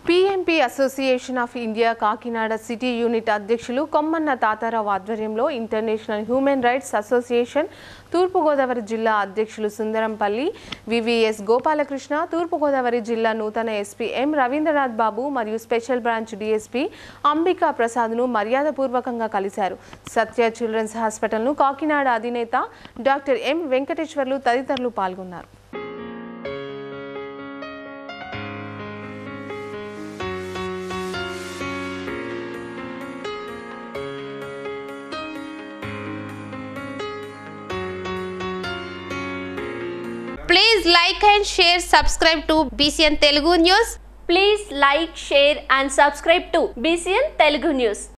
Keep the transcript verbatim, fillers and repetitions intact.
PMP association of India Kakinada city unit అధ్యక్షులు కొమ్మన్న తాతారావు ఆధ్వర్యంలో international human rights association Thurpu Godavari జిల్లా అధ్యక్షులు సుందరంపల్లి వివిఎస్ గోపాలకృష్ణ, తూర్పుగోదావరి జిల్లా నూతన ఎస్పీ ఎం రవీంద్రనాథ్ బాబు మరియు స్పెషల్ బ్రాంచ్ డీఎస్పీ అంబికా ప్రసాద్ను మర్యాదపూర్వకంగా కలిశారు. సత్య చిల్డ్రన్స్ హాస్పిటల్ను కాకినాడ అధినేత డాక్టర్ ఎం వెంకటేశ్వర్లు తదితరులు పాల్గొన్నారు. Please like and share, subscribe to B C N Telugu News. Please like, share and subscribe to B C N Telugu News.